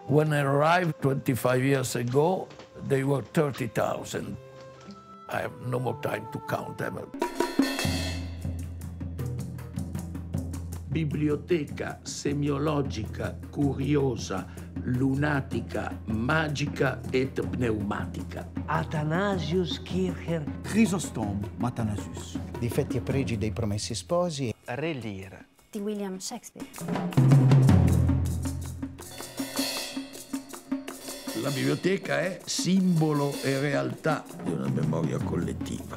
When I arrived 25 years ago, they were 30,000. I have no more time to count them. Biblioteca semiologica, curiosa, lunatica, magica et pneumatica. Athanasius Kircher. Chrysostome Athanasius. Difetti e pregi dei Promessi Sposi. Re Lear. Di William Shakespeare. La biblioteca è simbolo e realtà di una memoria collettiva.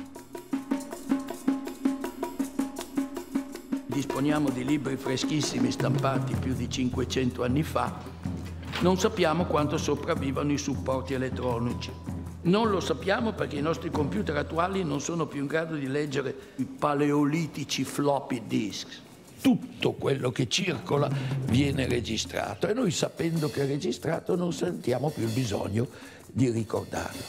Disponiamo di libri freschissimi stampati più di 500 anni fa. Non sappiamo quanto sopravvivano i supporti elettronici. Non lo sappiamo perché i nostri computer attuali non sono più in grado di leggere i paleolitici floppy disk. Tutto quello che circola viene registrato e noi, sapendo che è registrato, non sentiamo più il bisogno di ricordarlo.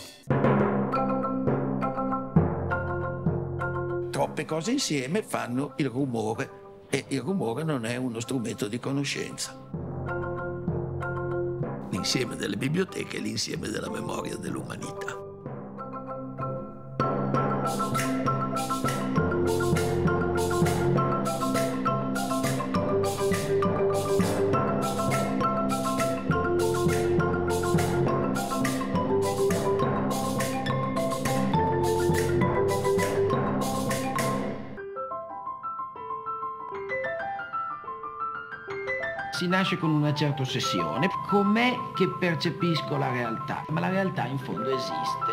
Troppe cose insieme fanno il rumore e il rumore non è uno strumento di conoscenza. L'insieme delle biblioteche è l'insieme della memoria dell'umanità. Si nasce con una certa ossessione. Com'è che percepisco la realtà? Ma la realtà in fondo esiste.